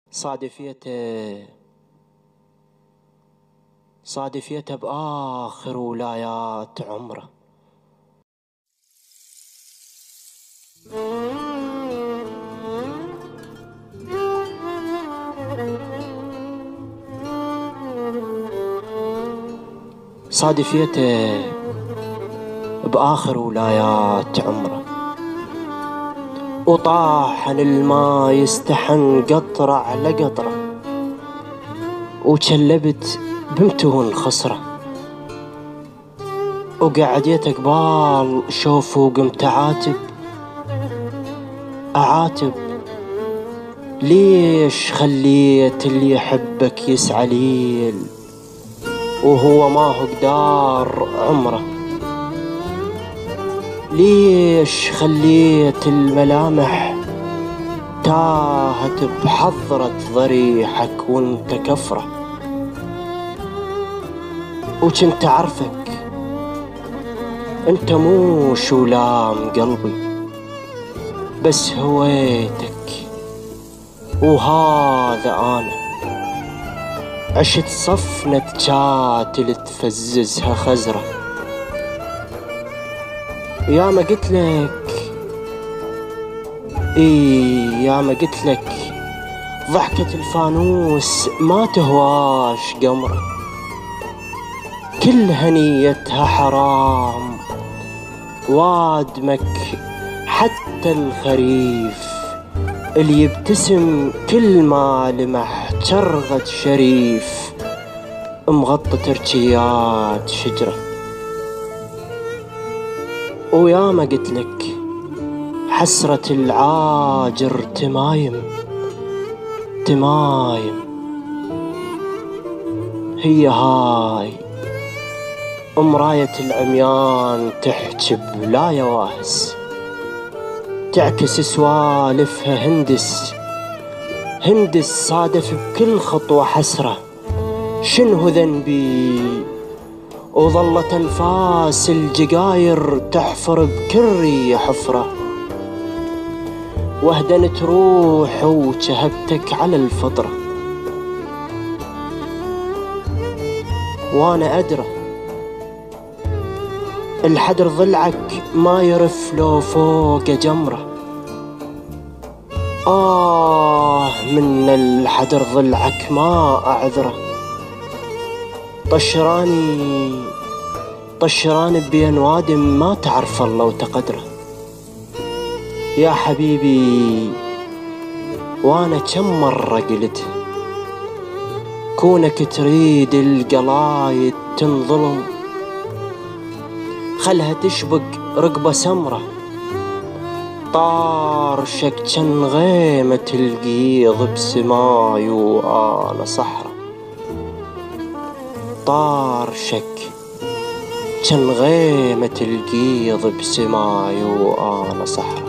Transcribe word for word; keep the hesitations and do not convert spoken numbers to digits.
صادفيته صادفيته بآخر ولايات عمره. صادفيته بآخر ولايات عمره، وطاحن الماء يستحن قطرة على قطرة، وجلبت بمتون خصره، وقعد يتقبال شوفه وقمت أعاتب أعاتب ليش خليت اللي يحبك يسعى ليل وهو ما هو قدار عمره؟ ليش خليت الملامح تاهت بحضرة ضريحك وانت كفره؟ وكنت أعرفك انت مو شولام قلبي، بس هويتك وهذا أنا. عشت صفنة جاتل تفززها خزرة، يا ما قلت لك إيه يا ما قلت لك ضحكة الفانوس ما تهواش قمرة، كل هنيتها حرام وادمك حتى الخريف اللي يبتسم كل ما لمح شرغة شريف مغطى تركيات شجرة. ويا ما قلت لك حسرة العاجر تمايم تمايم، هي هاي مراية العميان تحجب لا يواهس، تعكس سوالفها هندس هندس صادف بكل خطوة حسرة. شنو ذنبي؟ وظلت أنفاس الجقاير تحفر بكري حفرة، وهدنت روح وشهبتك على الفطرة، وانا أدرى الحدر ضلعك ما يرف لو فوق جمرة. آه من الحدر ضلعك ما أعذره، طشراني طشراني بين وادم ما تعرف الله وتقدره. يا حبيبي وانا كم مرة قلت كونك تريد القلايد تنظلم، خلها تشبك رقبة سمرة، طارشك جن غيمة القيض بسماي وأنا صحرا، طارشك جن غيمة القيض بسماي وأنا صحرا.